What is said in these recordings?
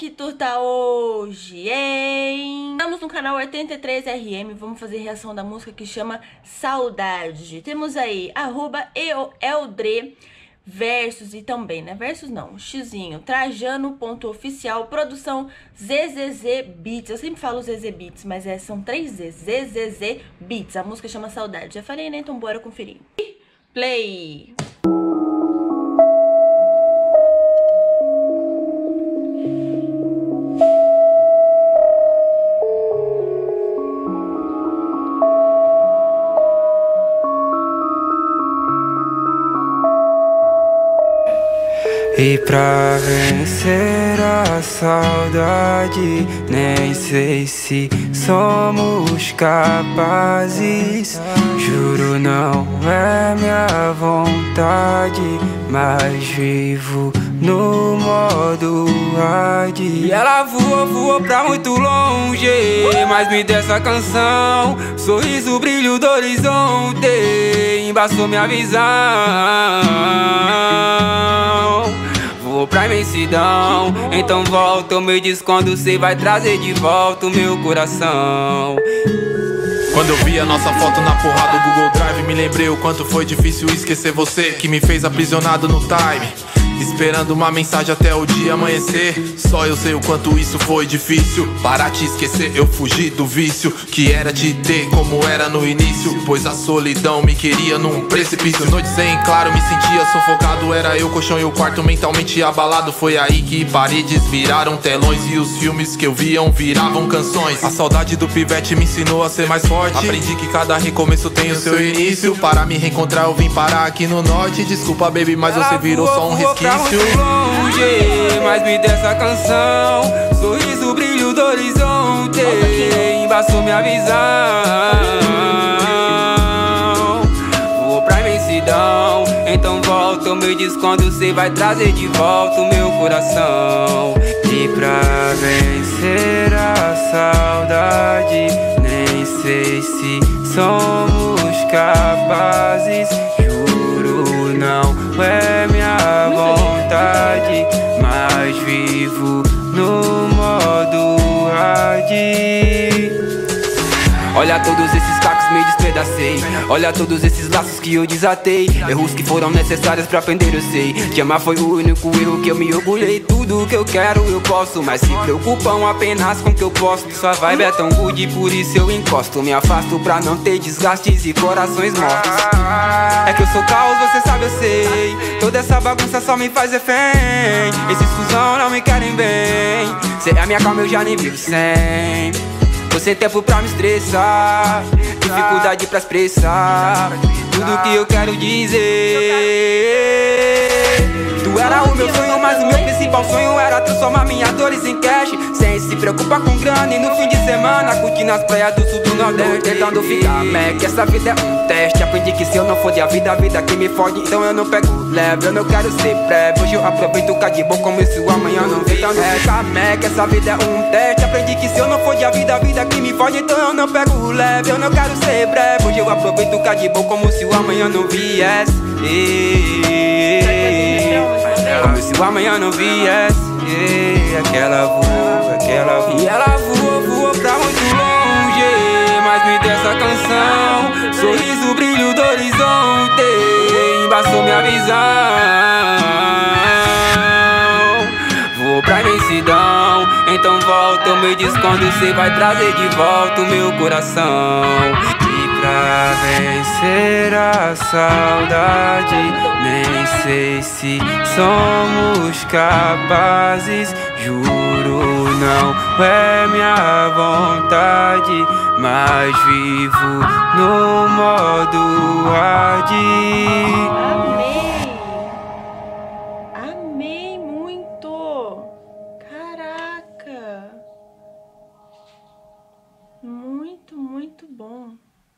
que tu tá hoje, hein? Estamos no canal 83RM, vamos fazer reação da música que chama Saudade. Temos aí, @eldre, versos e também, né? Versos não, xizinho, Trajano.oficial, produção ZZZ Beats. Eu sempre falo ZZ Beats, mas são 3 Z's, ZZZ Beats. A música chama Saudade. Já falei, né? Então bora conferir. Play! E pra vencer a saudade, nem sei se somos capazes. Juro, não é minha vontade, mas vivo no modo hard. E ela voou pra muito longe, mas me deu essa canção. Sorriso, brilho do horizonte, embaçou minha visão. Vou pra imensidão, então volta, eu me diz quando cê vai trazer de volta o meu coração. Quando eu vi a nossa foto na porra do Google Drive, me lembrei o quanto foi difícil esquecer você, que me fez aprisionado no time, esperando uma mensagem até o dia amanhecer. Só eu sei o quanto isso foi difícil. Para te esquecer eu fugi do vício que era te ter como era no início, pois a solidão me queria num precipício. Noite sem claro, me sentia sufocado. Era eu, colchão e o quarto mentalmente abalado. Foi aí que paredes viraram telões e os filmes que eu viam viravam canções. A saudade do pivete me ensinou a ser mais forte. Aprendi que cada recomeço tem o seu início. Para me reencontrar eu vim parar aqui no norte. Desculpa baby, mas você virou só um resquício. Muito longe, mas me deu essa canção. Sorriso, brilho do horizonte, embaçou minha visão. Vou pra imensidão, então volta, me diz quando cê vai trazer de volta o meu coração. E pra vencer a saudade, nem sei se somos capazes. Juro, não é minha vontade, mas vivo no modo hard. Olha todos esses cacos me despedacei, olha todos esses laços que eu desatei. Erros que foram necessários pra aprender eu sei. Te amar foi o único erro que eu me orgulhei. Tudo que eu quero eu posso, mas se preocupam apenas com o que eu posto. Sua vibe é tão good, por isso eu encosto. Me afasto pra não ter desgastes e corações mortos. É que eu sou caos, você sabe, eu sei. Toda essa bagunça só me faz refém. Esses cuzão não me querem bem. Cê é a minha calma, eu já nem vivo sem. Tô sem tempo pra me estressar, dificuldade pra expressar tudo que eu quero dizer. Tu era o meu sonho, mas o meu principal sonho era transformar minhas dores em cash. Sem se preocupar com grana e no fim de semana curtir nas praias do sul do Nordeste. Tentando ficar que essa vida é um teste. Aprendi que se eu não foder a vida que me fode. Então eu não pego leve, eu não quero ser breve. Hoje eu aproveito o de bom como se o amanhã não vem. Tentando ficar que essa vida é um teste. Aprendi que se eu não foder a vida que me fode. Então eu não pego leve, eu não quero ser breve. Hoje eu aproveito o de bom como se o amanhã não viesse. Como se o amanhã não viesse. Aquela voa, aquela voa. E ela voou pra muito longe, mas me deu essa canção. Sorriso, brilho do horizonte, embaçou minha visão. Vou pra imensidão, então volta, me diz quando cê vai trazer de volta o meu coração. E pra vencer a saudade, nem sei se somos capazes. Juro, não é minha vontade, mas vivo no modo hard. Amei muito. Caraca. Muito bom.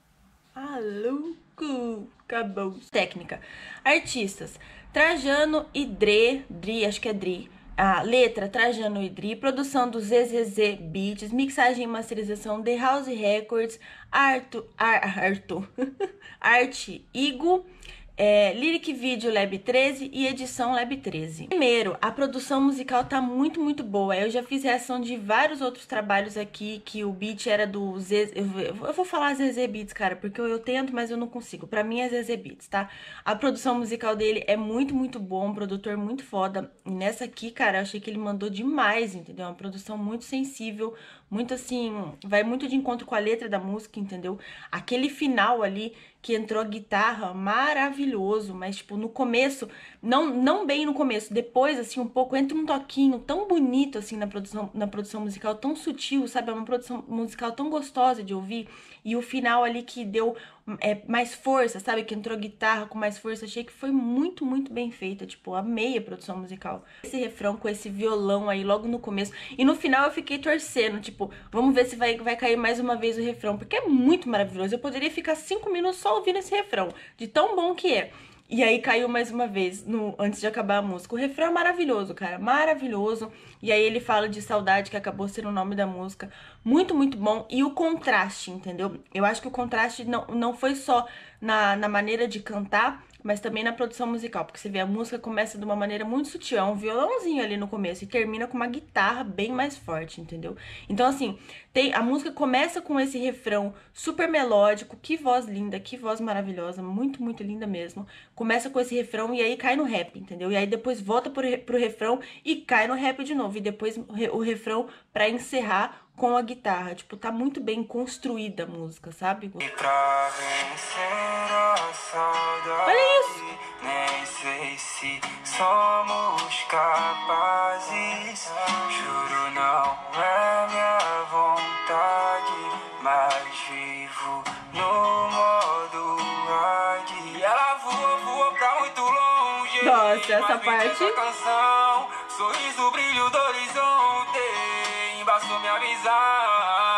Maluco. Acabou. Técnica. Artistas: Trajano e Dre, acho que é Dre. A letra, Trajano e Dre. Produção do ZZZ Beats. Mixagem e masterização, The House Records. Arte Igo. Lyric Video Lab 13 e edição Lab 13. Primeiro, a produção musical tá muito, muito boa. Eu já fiz reação de vários outros trabalhos aqui, que o beat era do Zezé. Eu vou falar Zezé Beats, cara, porque eu tento, mas eu não consigo. Pra mim é Zezé Beats, tá? A produção musical dele é muito, muito boa, um produtor muito foda. E nessa aqui, cara, eu achei que ele mandou demais, entendeu? Uma produção muito sensível, muito assim, vai muito de encontro com a letra da música, entendeu? Aquele final ali que entrou a guitarra, maravilhoso, mas tipo, no começo, não bem no começo, depois assim, um pouco, entra um toquinho tão bonito assim na produção musical, tão sutil, sabe? É uma produção musical tão gostosa de ouvir, e o final ali que deu mais força, sabe? Que entrou a guitarra com mais força, achei que foi muito, muito bem feita, tipo, amei a produção musical. Esse refrão com esse violão aí logo no começo, e no final eu fiquei torcendo, tipo, vamos ver se vai cair mais uma vez o refrão, porque é muito maravilhoso, eu poderia ficar 5 minutos só ouvindo esse refrão, de tão bom que é. E aí caiu mais uma vez, antes de acabar a música. O refrão é maravilhoso, cara, maravilhoso. E aí ele fala de saudade, que acabou sendo o nome da música. Muito, muito bom. E o contraste, entendeu? Eu acho que o contraste não foi só na maneira de cantar, mas também na produção musical. Porque você vê, a música começa de uma maneira muito sutil, é um violãozinho ali no começo, e termina com uma guitarra bem mais forte, entendeu? Então, assim, a música começa com esse refrão super melódico, que voz linda, que voz maravilhosa, muito, muito linda mesmo. Começa com esse refrão e aí cai no rap, entendeu? E aí depois volta pro refrão e cai no rap de novo. E depois o refrão pra encerrar com a guitarra. Tipo, tá muito bem construída a música, sabe? Olha isso! Nem sei se somos capazes. Juro, não é minha vontade, mas vivo no modo águia. E ela voou pra muito longe. Nossa, essa parte. Essa canção, sorriso, brilho do horizonte, embaçou minha visão.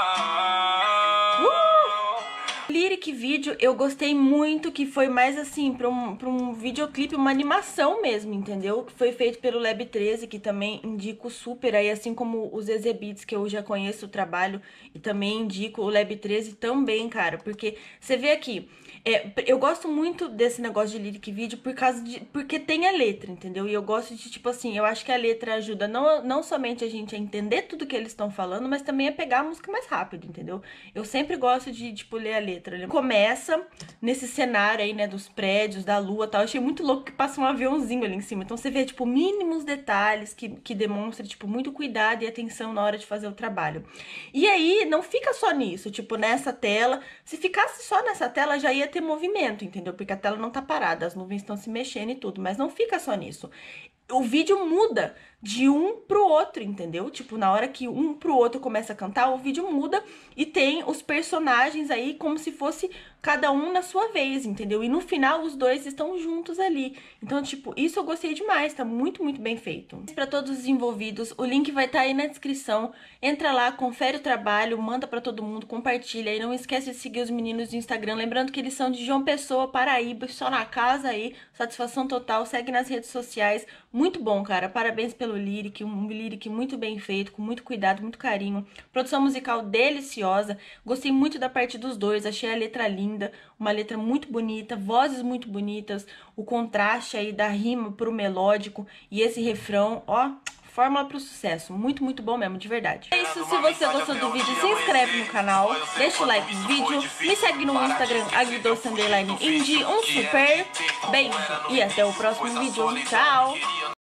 Lyric Video eu gostei muito, que foi mais assim, pra um videoclipe, uma animação mesmo, entendeu? Que foi feito pelo Lab 13, que também indico super aí, assim como os Zezé Beats, que eu já conheço o trabalho, e também indico o Lab 13 também, cara, porque você vê aqui, eu gosto muito desse negócio de Lyric Video porque tem a letra, entendeu? E eu gosto de, tipo assim, eu acho que a letra ajuda não somente a gente a entender tudo que eles estão falando, mas também a pegar a música mais rápido, entendeu? Eu sempre gosto de, tipo, ler a letra. Começa nesse cenário aí, né, dos prédios, da lua e tal. Eu achei muito louco que passa um aviãozinho ali em cima. Então você vê, tipo, mínimos detalhes que demonstram, tipo, muito cuidado e atenção na hora de fazer o trabalho. E aí, não fica só nisso, tipo, nessa tela. Se ficasse só nessa tela, já ia ter movimento, entendeu? Porque a tela não tá parada, as nuvens estão se mexendo e tudo. Mas não fica só nisso. O vídeo muda de um pro outro, entendeu? Tipo, na hora que um pro outro começa a cantar, o vídeo muda e tem os personagens aí como se fosse cada um na sua vez, entendeu? E no final os dois estão juntos ali. Então, tipo, isso eu gostei demais, tá muito, muito bem feito. Pra todos os envolvidos, o link vai estar aí na descrição. Entra lá, confere o trabalho, manda pra todo mundo, compartilha. E não esquece de seguir os meninos do Instagram. Lembrando que eles são de João Pessoa, Paraíba, só na casa aí. Satisfação total, segue nas redes sociais. Muito bom, cara. Parabéns pelo Lyric, um Lyric muito bem feito, com muito cuidado, muito carinho. Produção musical deliciosa. Gostei muito da parte dos dois, achei a letra linda, uma letra muito bonita, vozes muito bonitas, o contraste aí da rima pro melódico e esse refrão, ó, fórmula pro sucesso. Muito, muito bom mesmo, de verdade. É isso, se você gostou do vídeo, se inscreve no canal, deixa o like no vídeo, me segue no Instagram, agridoce_indie. Um super beijo e até o próximo vídeo. Tchau!